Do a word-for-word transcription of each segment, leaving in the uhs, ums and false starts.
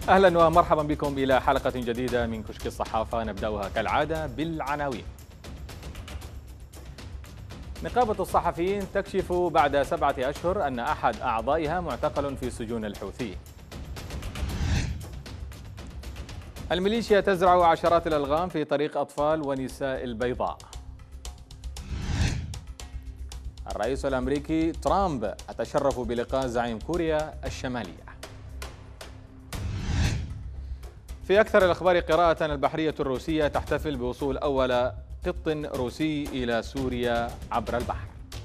أهلا ومرحبا بكم إلى حلقة جديدة من كشك الصحافة، نبدأها كالعادة بالعناوين. نقابة الصحفيين تكشف بعد سبعة أشهر أن أحد أعضائها معتقل في سجون الحوثي. الميليشيا تزرع عشرات الألغام في طريق أطفال ونساء البيضاء. الرئيس الأمريكي ترامب أتشرف بلقاء زعيم كوريا الشمالية. في أكثر الأخبار قراءة، البحرية الروسية تحتفل بوصول أول قط روسي إلى سوريا عبر البحر.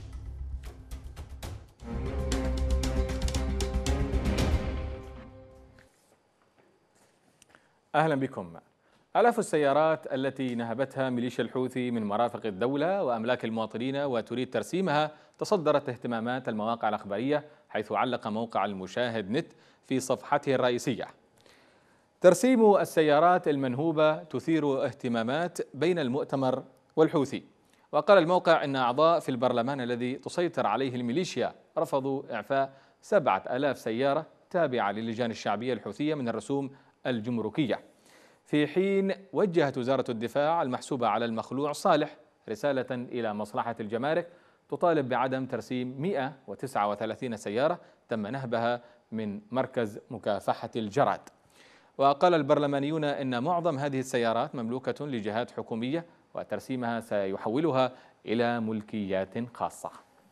أهلا بكم. آلاف السيارات التي نهبتها ميليشيا الحوثي من مرافق الدولة وأملاك المواطنين وتريد ترسيمها تصدرت اهتمامات المواقع الأخبارية، حيث علق موقع المشاهد نت في صفحته الرئيسية: ترسيم السيارات المنهوبة تثير اهتمامات بين المؤتمر والحوثي. وقال الموقع إن أعضاء في البرلمان الذي تسيطر عليه الميليشيا رفضوا إعفاء سبعة آلاف سيارة تابعة للجان الشعبية الحوثية من الرسوم الجمركية، في حين وجهت وزارة الدفاع المحسوبة على المخلوع صالح رسالة إلى مصلحة الجمارك تطالب بعدم ترسيم مئة وتسعة وثلاثين سيارة تم نهبها من مركز مكافحة الجراد. وقال البرلمانيون إن معظم هذه السيارات مملوكة لجهات حكومية وترسيمها سيحولها إلى ملكيات خاصة.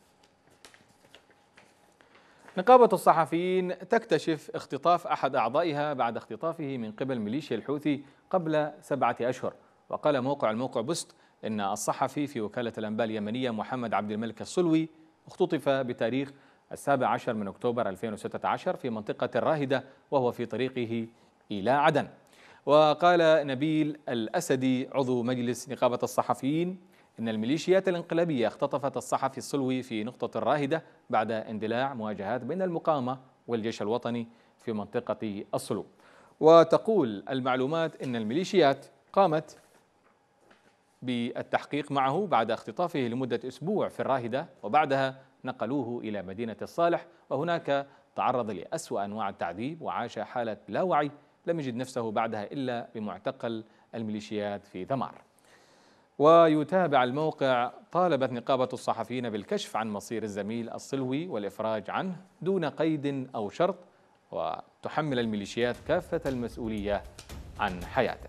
نقابة الصحفيين تكتشف اختطاف أحد أعضائها بعد اختطافه من قبل ميليشيا الحوثي قبل سبعة أشهر. وقال موقع الموقع بوست إن الصحفي في وكالة الأنباء اليمنية محمد عبد الملك الصلوي اختطف بتاريخ السابع عشر من أكتوبر ألفين وستة عشر في منطقة الراهدة وهو في طريقه إلى عدن. وقال نبيل الأسدي عضو مجلس نقابة الصحفيين إن الميليشيات الانقلابية اختطفت الصحفي الصلوي في نقطة الراهدة بعد اندلاع مواجهات بين المقاومة والجيش الوطني في منطقة الصلو. وتقول المعلومات إن الميليشيات قامت بالتحقيق معه بعد اختطافه لمدة أسبوع في الراهدة، وبعدها نقلوه إلى مدينة الصالح، وهناك تعرض لأسوأ أنواع التعذيب وعاش حالة لا وعي لم يجد نفسه بعدها إلا بمعتقل الميليشيات في ذمار. ويتابع الموقع: طالبت نقابة الصحفيين بالكشف عن مصير الزميل الصلوي والإفراج عنه دون قيد أو شرط، وتحمل الميليشيات كافة المسؤولية عن حياته.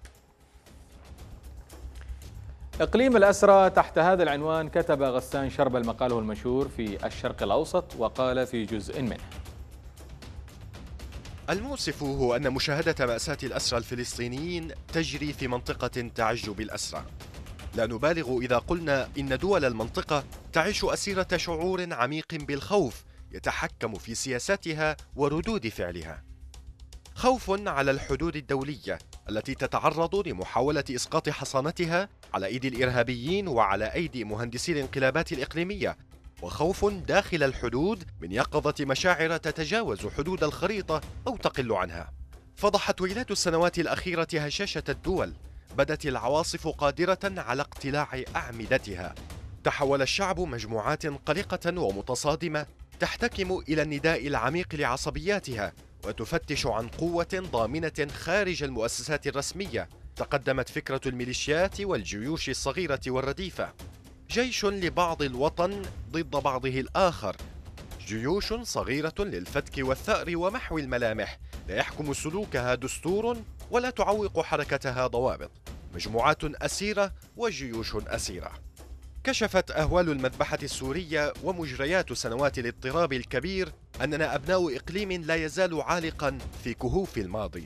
إقليم الأسرى تحت هذا العنوان كتب غسان شربل مقاله المشهور في الشرق الأوسط، وقال في جزء منه: المؤسف هو أن مشاهدة مأساة الأسرى الفلسطينيين تجري في منطقة تعج بالأسرى. لا نبالغ إذا قلنا إن دول المنطقة تعيش أسيرة شعور عميق بالخوف يتحكم في سياساتها وردود فعلها. خوف على الحدود الدولية التي تتعرض لمحاولة إسقاط حصانتها على أيدي الإرهابيين وعلى أيدي مهندسي الانقلابات الإقليمية، وخوف داخل الحدود من يقظة مشاعر تتجاوز حدود الخريطة أو تقل عنها. فضحت ويلات السنوات الأخيرة هشاشة الدول، بدت العواصف قادرة على اقتلاع أعمدتها. تحول الشعب مجموعات قلقة ومتصادمة تحتكم إلى النداء العميق لعصبياتها وتفتش عن قوة ضامنة خارج المؤسسات الرسمية. تقدمت فكرة الميليشيات والجيوش الصغيرة والرديفة، جيش لبعض الوطن ضد بعضه الآخر، جيوش صغيرة للفتك والثأر ومحو الملامح، لا يحكم سلوكها دستور ولا تعوق حركتها ضوابط، مجموعات أسيرة وجيوش أسيرة. كشفت أهوال المذبحة السورية ومجريات سنوات الاضطراب الكبير أننا أبناء إقليم لا يزال عالقا في كهوف الماضي.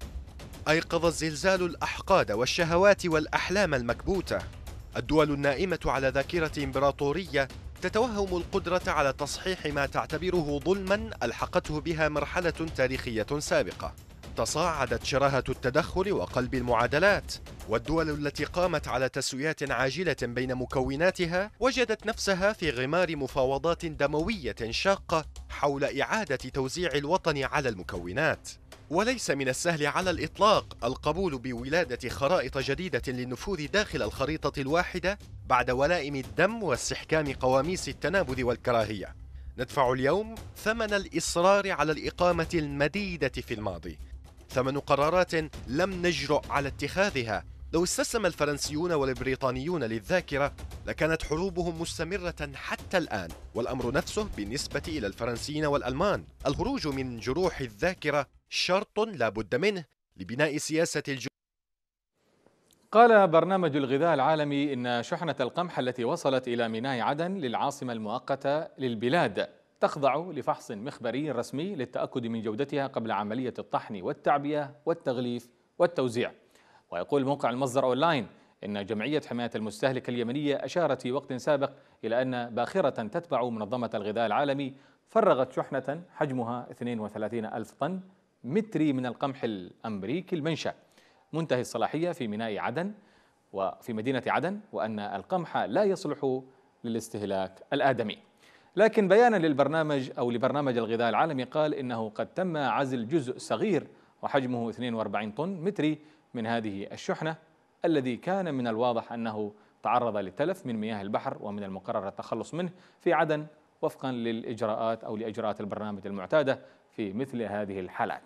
أيقظ الزلزال الأحقاد والشهوات والأحلام المكبوتة. الدول النائمة على ذاكرة إمبراطورية تتوهم القدرة على تصحيح ما تعتبره ظلما ألحقته بها مرحلة تاريخية سابقة. تصاعدت شراهة التدخل وقلب المعادلات، والدول التي قامت على تسويات عاجلة بين مكوناتها وجدت نفسها في غمار مفاوضات دموية شاقة حول إعادة توزيع الوطن على المكونات. وليس من السهل على الإطلاق القبول بولادة خرائط جديدة للنفوذ داخل الخريطة الواحدة بعد ولائم الدم واستحكام قواميس التنابذ والكراهية. ندفع اليوم ثمن الإصرار على الإقامة المديدة في الماضي، ثمن قرارات لم نجرؤ على اتخاذها. لو استسلم الفرنسيون والبريطانيون للذاكرة لكانت حروبهم مستمرة حتى الآن، والأمر نفسه بالنسبة إلى الفرنسيين والألمان. الخروج من جروح الذاكرة شرط لا بد منه لبناء سياسة الجو. قال برنامج الغذاء العالمي إن شحنة القمح التي وصلت إلى ميناء عدن للعاصمة المؤقتة للبلاد تخضع لفحص مخبري رسمي للتأكد من جودتها قبل عملية الطحن والتعبئة والتغليف والتوزيع. ويقول موقع المصدر أونلاين إن جمعية حماية المستهلك اليمنية أشارت في وقت سابق إلى أن باخرة تتبع منظمة الغذاء العالمي فرغت شحنة حجمها اثنين وثلاثين ألف طن متري من القمح الأمريكي المنشأ منتهي الصلاحية في ميناء عدن وفي مدينة عدن، وأن القمح لا يصلح للاستهلاك الآدمي. لكن بيانا للبرنامج أو لبرنامج الغذاء العالمي قال إنه قد تم عزل جزء صغير وحجمه اثنين وأربعين طن متري من هذه الشحنة، الذي كان من الواضح أنه تعرض للتلف من مياه البحر ومن المقرر التخلص منه في عدن وفقا للإجراءات أو لإجراءات البرنامج المعتادة في مثل هذه الحالات.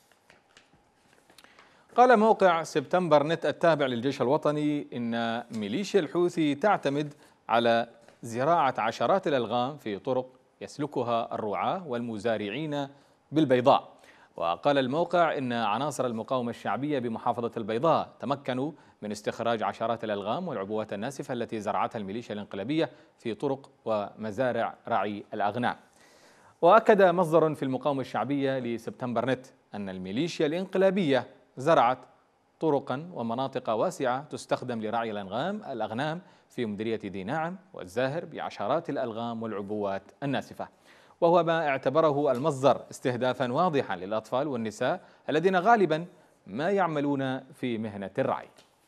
قال موقع سبتمبر نت التابع للجيش الوطني إن ميليشيا الحوثي تعتمد على زراعة عشرات الألغام في طرق يسلكها الرعاة والمزارعين بالبيضاء. وقال الموقع إن عناصر المقاومة الشعبية بمحافظة البيضاء تمكنوا من استخراج عشرات الألغام والعبوات الناسفة التي زرعتها الميليشيا الانقلابية في طرق ومزارع رعي الأغنام. وأكد مصدر في المقاومة الشعبية لسبتمبر نت أن الميليشيا الانقلابية زرعت طرقا ومناطق واسعة تستخدم لرعي الأنغام الأغنام في مديرية ذي ناعم والزاهر بعشرات الألغام والعبوات الناسفة، وهو ما اعتبره المصدر استهدافا واضحا للأطفال والنساء الذين غالبا ما يعملون في مهنة الرعي.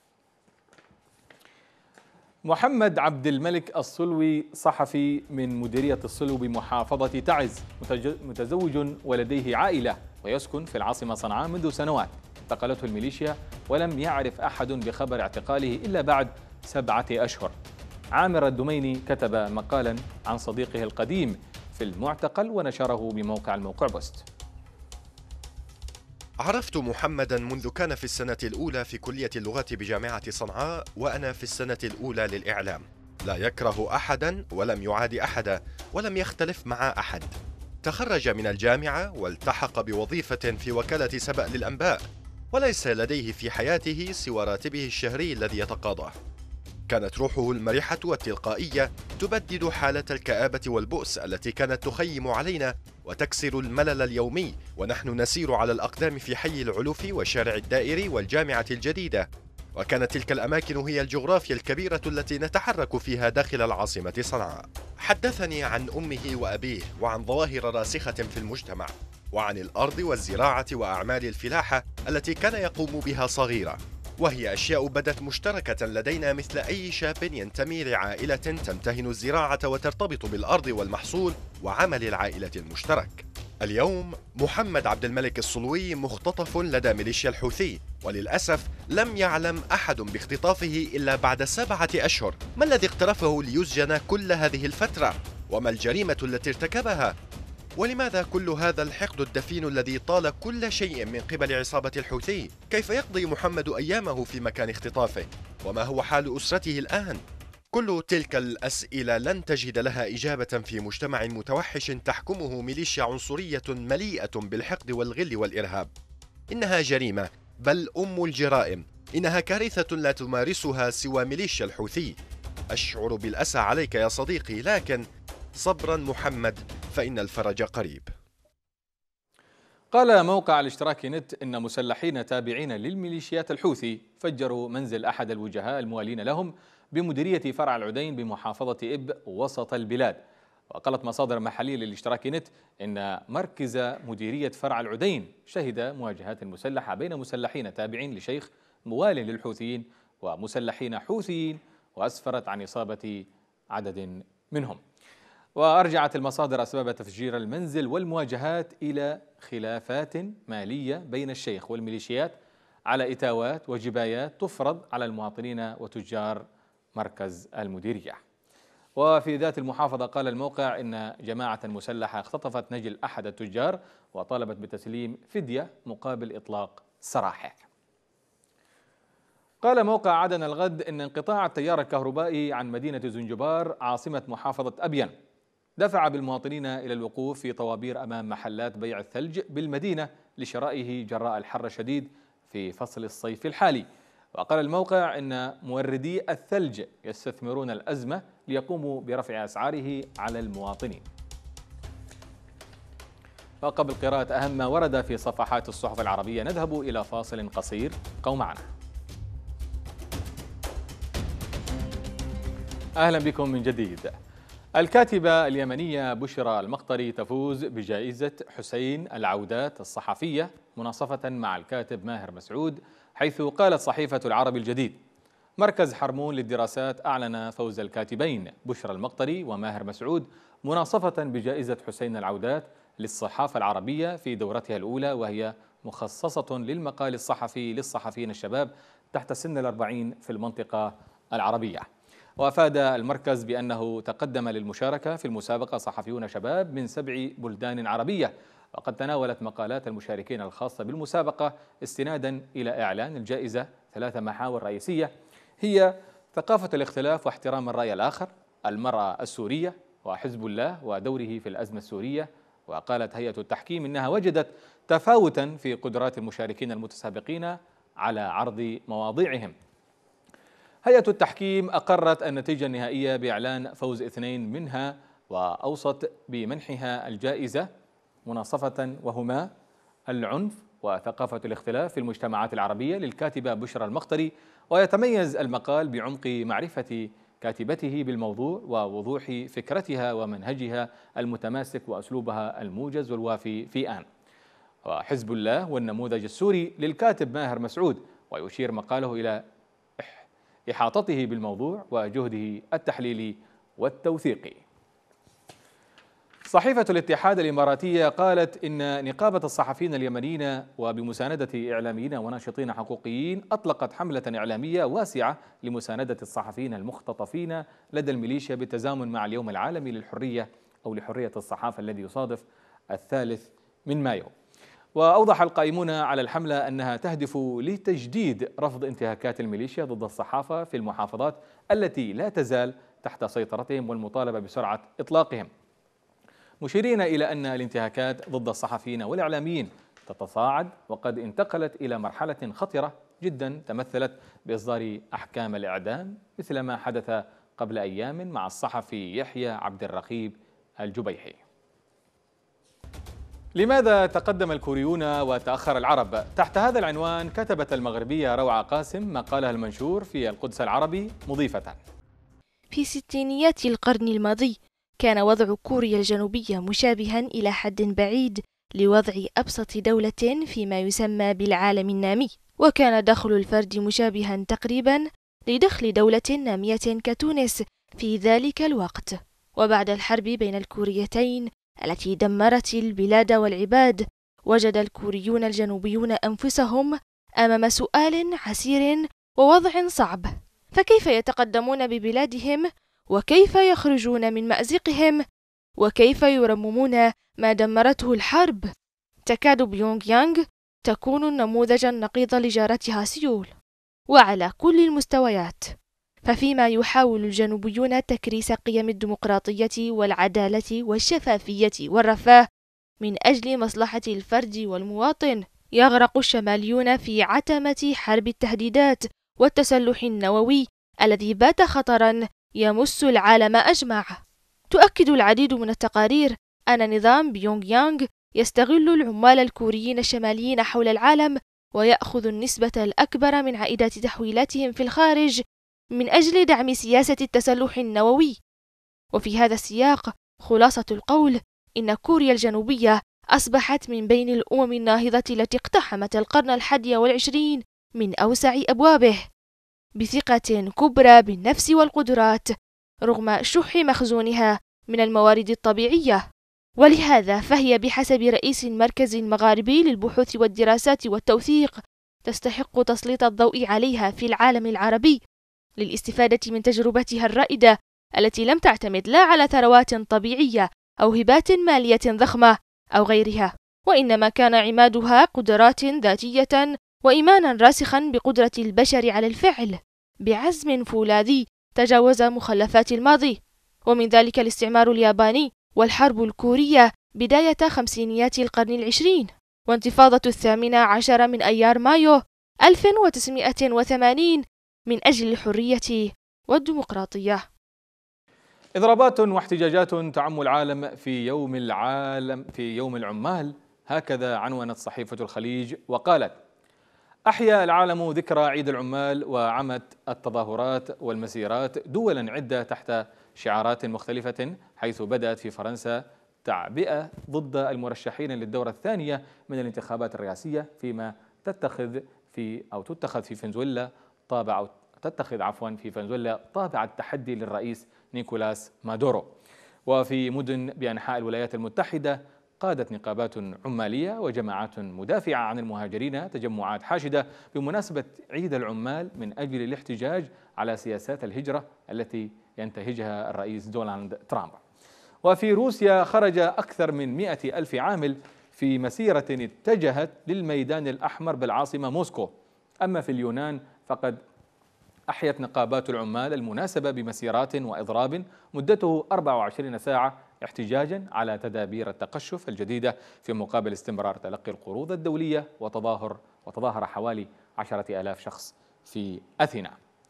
محمد عبد الملك الصلوي صحفي من مديرية الصلو بمحافظة تعز، متزوج ولديه عائلة ويسكن في العاصمة صنعاء منذ سنوات. اعتقلته الميليشيا ولم يعرف أحد بخبر اعتقاله إلا بعد سبعة أشهر. عامر الدميني كتب مقالا عن صديقه القديم في المعتقل ونشره بموقع الموقع بوست. عرفت محمدا منذ كان في السنة الأولى في كلية اللغات بجامعة صنعاء وأنا في السنة الأولى للإعلام. لا يكره أحدا ولم يعادي أحدا ولم يختلف مع أحد. تخرج من الجامعة والتحق بوظيفة في وكالة سبأ للأنباء، وليس لديه في حياته سوى راتبه الشهري الذي يتقاضاه. كانت روحه المرحة والتلقائية تبدد حالة الكآبة والبؤس التي كانت تخيم علينا وتكسر الملل اليومي ونحن نسير على الأقدام في حي العلوف وشارع الدائري والجامعة الجديدة. وكانت تلك الأماكن هي الجغرافيا الكبيرة التي نتحرك فيها داخل العاصمة صنعاء. حدثني عن أمه وأبيه وعن ظواهر راسخة في المجتمع وعن الأرض والزراعة وأعمال الفلاحة التي كان يقوم بها صغيرا، وهي أشياء بدت مشتركة لدينا مثل أي شاب ينتمي لعائلة تمتهن الزراعة وترتبط بالأرض والمحصول وعمل العائلة المشترك. اليوم محمد عبد الملك الصلوي مختطف لدى ميليشيا الحوثي، وللأسف لم يعلم أحد باختطافه إلا بعد سبعة أشهر. ما الذي اقترفه ليسجن كل هذه الفترة؟ وما الجريمة التي ارتكبها؟ ولماذا كل هذا الحقد الدفين الذي طال كل شيء من قبل عصابة الحوثي؟ كيف يقضي محمد أيامه في مكان اختطافه؟ وما هو حال أسرته الآن؟ كل تلك الأسئلة لن تجد لها إجابة في مجتمع متوحش تحكمه ميليشيا عنصرية مليئة بالحقد والغل والإرهاب. إنها جريمة، بل أم الجرائم. إنها كارثة لا تمارسها سوى ميليشيا الحوثي. أشعر بالأسى عليك يا صديقي، لكن صبرا محمد فإن الفرج قريب. قال موقع الاشتراكي نت إن مسلحين تابعين للميليشيات الحوثي فجروا منزل أحد الوجهاء الموالين لهم بمديرية فرع العدين بمحافظة إب وسط البلاد. وقالت مصادر محلية للاشتراكي نت إن مركز مديرية فرع العدين شهد مواجهات مسلحة بين مسلحين تابعين لشيخ موال للحوثيين ومسلحين حوثيين، وأسفرت عن إصابة عدد منهم. وأرجعت المصادر أسباب تفجير المنزل والمواجهات إلى خلافات مالية بين الشيخ والميليشيات على إتاوات وجبايات تفرض على المواطنين وتجار مركز المديرية. وفي ذات المحافظة قال الموقع إن جماعة مسلحة اختطفت نجل أحد التجار وطالبت بتسليم فدية مقابل إطلاق سراحه. قال موقع عدن الغد إن انقطاع التيار الكهربائي عن مدينة زنجبار عاصمة محافظة أبين دفع بالمواطنين إلى الوقوف في طوابير أمام محلات بيع الثلج بالمدينة لشرائه جراء الحر الشديد في فصل الصيف الحالي. وقال الموقع إن موردي الثلج يستثمرون الأزمة ليقوموا برفع أسعاره على المواطنين. وقبل قراءة أهم ما ورد في صفحات الصحف العربية نذهب إلى فاصل قصير، بقوا معنا. أهلا بكم من جديد. الكاتبة اليمنية بشرى المقطري تفوز بجائزة حسين العودات الصحفية مناصفة مع الكاتب ماهر مسعود، حيث قالت صحيفة العربي الجديد: مركز حرمون للدراسات أعلن فوز الكاتبين بشرى المقطري وماهر مسعود مناصفة بجائزة حسين العودات للصحافة العربية في دورتها الأولى، وهي مخصصة للمقال الصحفي للصحفيين الشباب تحت سن الأربعين في المنطقة العربية. وأفاد المركز بأنه تقدم للمشاركة في المسابقة صحفيون شباب من سبع بلدان عربية، وقد تناولت مقالات المشاركين الخاصة بالمسابقة استنادا إلى إعلان الجائزة ثلاث محاور رئيسية، هي ثقافة الاختلاف واحترام الرأي الآخر، المرأة السورية، وحزب الله ودوره في الأزمة السورية. وقالت هيئة التحكيم إنها وجدت تفاوتا في قدرات المشاركين المتسابقين على عرض مواضيعهم. هيئة التحكيم أقرت النتيجة النهائية بإعلان فوز اثنين منها وأوصت بمنحها الجائزة مناصفة، وهما العنف وثقافة الاختلاف في المجتمعات العربية للكاتبة بشرى المقطري. ويتميز المقال بعمق معرفة كاتبته بالموضوع ووضوح فكرتها ومنهجها المتماسك وأسلوبها الموجز والوافي في آن. وحزب الله والنموذج السوري للكاتب ماهر مسعود، ويشير مقاله إلى إحاطته بالموضوع وجهده التحليلي والتوثيقي. صحيفة الاتحاد الإماراتية قالت إن نقابة الصحفيين اليمنيين وبمساندة إعلاميين وناشطين حقوقيين أطلقت حملة إعلامية واسعة لمساندة الصحفيين المختطفين لدى الميليشيا بالتزامن مع اليوم العالمي للحرية أو لحرية الصحافة الذي يصادف الثالث من مايو. وأوضح القائمون على الحملة أنها تهدف لتجديد رفض انتهاكات الميليشيا ضد الصحافة في المحافظات التي لا تزال تحت سيطرتهم والمطالبة بسرعة إطلاقهم، مشيرين إلى أن الانتهاكات ضد الصحفيين والإعلاميين تتصاعد وقد انتقلت إلى مرحلة خطرة جدا تمثلت بإصدار أحكام الإعدام مثل ما حدث قبل أيام مع الصحفي يحيى عبد الرقيب الجبيحي. لماذا تقدم الكوريون وتأخر العرب؟ تحت هذا العنوان كتبت المغربية روعة قاسم مقالها المنشور في القدس العربي مضيفة: في ستينيات القرن الماضي كان وضع كوريا الجنوبية مشابها إلى حد بعيد لوضع أبسط دولة فيما يسمى بالعالم النامي، وكان دخل الفرد مشابها تقريبا لدخل دولة نامية كتونس في ذلك الوقت. وبعد الحرب بين الكوريتين التي دمرت البلاد والعباد، وجد الكوريون الجنوبيون أنفسهم أمام سؤال عسير ووضع صعب: فكيف يتقدمون ببلادهم؟ وكيف يخرجون من مأزقهم؟ وكيف يرممون ما دمرته الحرب؟ تكاد بيونغ يانغ تكون النموذج النقيض لجارتها سيول، وعلى كل المستويات. ففيما يحاول الجنوبيون تكريس قيم الديمقراطية والعدالة والشفافية والرفاه من أجل مصلحة الفرد والمواطن، يغرق الشماليون في عتمة حرب التهديدات والتسلح النووي الذي بات خطرا يمس العالم أجمع. تؤكد العديد من التقارير أن نظام بيونغ يانغ يستغل العمال الكوريين الشماليين حول العالم ويأخذ النسبة الأكبر من عائدات تحويلاتهم في الخارج من أجل دعم سياسة التسلح النووي. وفي هذا السياق خلاصة القول إن كوريا الجنوبية أصبحت من بين الأمم الناهضة التي اقتحمت القرن الحادي والعشرين من أوسع أبوابه بثقة كبرى بالنفس والقدرات رغم شح مخزونها من الموارد الطبيعية. ولهذا فهي بحسب رئيس المركز المغاربي للبحوث والدراسات والتوثيق تستحق تسليط الضوء عليها في العالم العربي للاستفادة من تجربتها الرائدة التي لم تعتمد لا على ثروات طبيعية أو هبات مالية ضخمة أو غيرها، وإنما كان عمادها قدرات ذاتية وإيمانا راسخا بقدرة البشر على الفعل بعزم فولاذي تجاوز مخلفات الماضي، ومن ذلك الاستعمار الياباني والحرب الكورية بداية خمسينيات القرن العشرين، وانتفاضة الثامنة عشر من أيار مايو ألف وتسعمائة وثمانين من أجل الحرية والديمقراطية. إضرابات واحتجاجات تعم العالم في يوم العالم في يوم العمال، هكذا عنونت صحيفة الخليج وقالت: أحيا العالم ذكرى عيد العمال وعمت التظاهرات والمسيرات دولا عدة تحت شعارات مختلفة، حيث بدأت في فرنسا تعبئة ضد المرشحين للدورة الثانية من الانتخابات الرئاسية، فيما تتخذ في أو تتخذ في فنزويلا طابع أو تتخذ عفوا في فنزويلا طابع التحدي للرئيس نيكولاس مادورو. وفي مدن بأنحاء الولايات المتحدة قادت نقابات عمالية وجماعات مدافعة عن المهاجرين تجمعات حاشدة بمناسبة عيد العمال من أجل الاحتجاج على سياسات الهجرة التي ينتهجها الرئيس دونالد ترامب. وفي روسيا خرج أكثر من مئة ألف عامل في مسيرة اتجهت للميدان الأحمر بالعاصمة موسكو. أما في اليونان فقد أحيت نقابات العمال المناسبة بمسيرات وإضراب مدته أربع وعشرين ساعة احتجاجا على تدابير التقشف الجديدة في مقابل استمرار تلقي القروض الدولية، وتظاهر وتظاهر حوالي عشرة آلاف شخص في أثينا.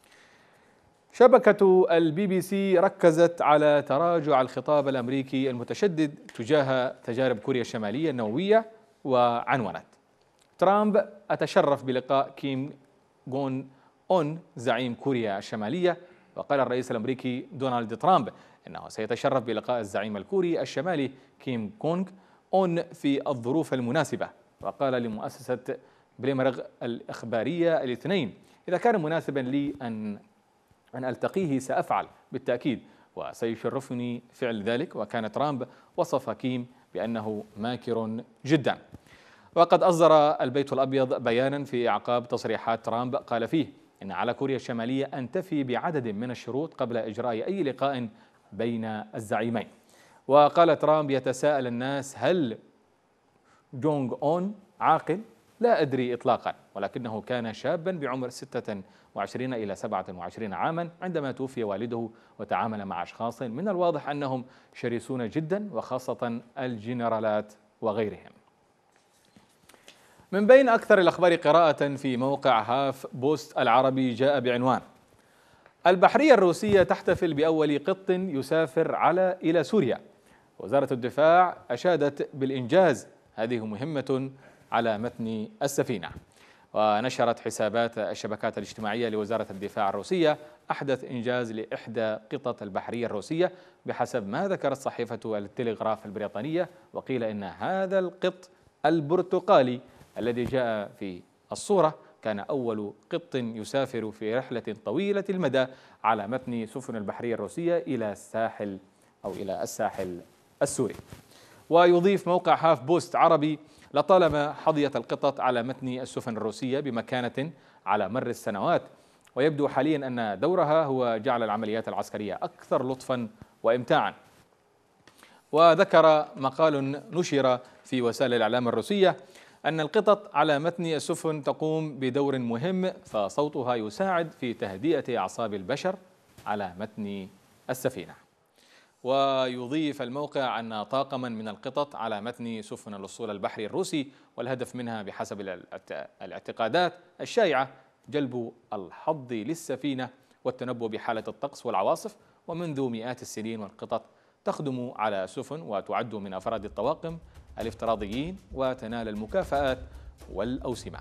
شبكة البي بي سي ركزت على تراجع الخطاب الأمريكي المتشدد تجاه تجارب كوريا الشمالية النووية، وعنونت: ترامب أتشرف بلقاء كيم جون أون زعيم كوريا الشمالية. وقال الرئيس الأمريكي دونالد ترامب إنه سيتشرف بلقاء الزعيم الكوري الشمالي كيم كونغ أون في الظروف المناسبة. وقال لمؤسسة بليمرغ الإخبارية الاثنين: إذا كان مناسبا لي أن أن ألتقيه سأفعل بالتأكيد، وسيشرفني فعل ذلك. وكان ترامب وصف كيم بأنه ماكر جدا. وقد أصدر البيت الأبيض بيانا في أعقاب تصريحات ترامب قال فيه إن على كوريا الشمالية أن تفي بعدد من الشروط قبل إجراء أي لقاء بين الزعيمين. وقال ترامب: يتساءل الناس هل جونغ أون عاقل؟ لا أدري إطلاقا، ولكنه كان شابا بعمر ستة وعشرين إلى سبعة وعشرين عاما عندما توفي والده، وتعامل مع أشخاص من الواضح أنهم شرسون جدا، وخاصة الجنرالات وغيرهم. من بين أكثر الأخبار قراءة في موقع هاف بوست العربي جاء بعنوان: البحرية الروسية تحتفل بأول قط يسافر على إلى سوريا. وزارة الدفاع أشادت بالإنجاز، هذه مهمة على متن السفينة. ونشرت حسابات الشبكات الاجتماعية لوزارة الدفاع الروسية أحدث إنجاز لإحدى قطط البحرية الروسية بحسب ما ذكرت صحيفة التلغراف البريطانية. وقيل إن هذا القط البرتقالي الذي جاء في الصورة كان أول قط يسافر في رحلة طويلة المدى على متن سفن البحرية الروسية إلى الساحل أو إلى الساحل السوري. ويضيف موقع هاف بوست عربي: لطالما حظيت القطط على متن السفن الروسية بمكانة على مر السنوات، ويبدو حاليا أن دورها هو جعل العمليات العسكرية أكثر لطفا وإمتاعا. وذكر مقال نشر في وسائل الإعلام الروسية أن القطط على متن السفن تقوم بدور مهم، فصوتها يساعد في تهدئة أعصاب البشر على متن السفينة. ويضيف الموقع أن طاقما من القطط على متن سفن الأسطول البحري الروسي، والهدف منها بحسب الاعتقادات الشائعة جلب الحظ للسفينة والتنبؤ بحالة الطقس والعواصف. ومنذ مئات السنين والقطط تخدم على السفن وتعد من أفراد الطواقم الافتراضيين وتنال المكافآت والأوسمة.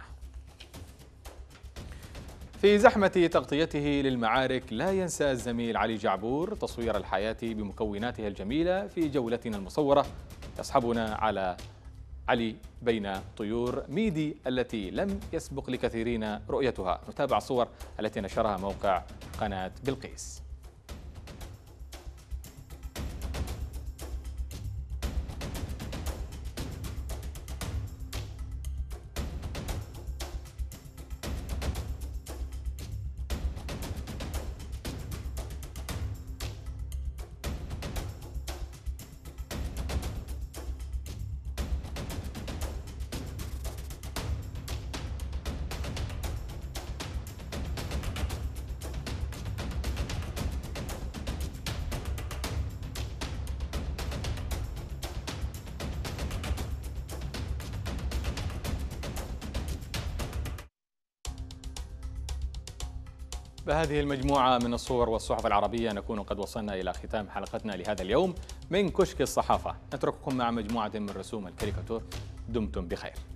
في زحمة تغطيته للمعارك لا ينسى الزميل علي جعبور تصوير الحياة بمكوناتها الجميلة في جولتنا المصورة. يصحبنا على علي بين طيور ميدي التي لم يسبق لكثيرين رؤيتها. نتابع الصور التي نشرها موقع قناة بلقيس. بهذه المجموعة من الصور والصحف العربية نكون قد وصلنا إلى ختام حلقتنا لهذا اليوم من كشك الصحافة. نترككم مع مجموعة من رسوم الكاريكاتور. دمتم بخير.